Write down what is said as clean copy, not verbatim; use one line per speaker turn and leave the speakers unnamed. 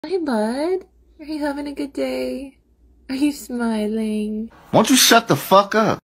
Hey, bud. Are you having a good day? Are you smiling?
Won't you shut the fuck up?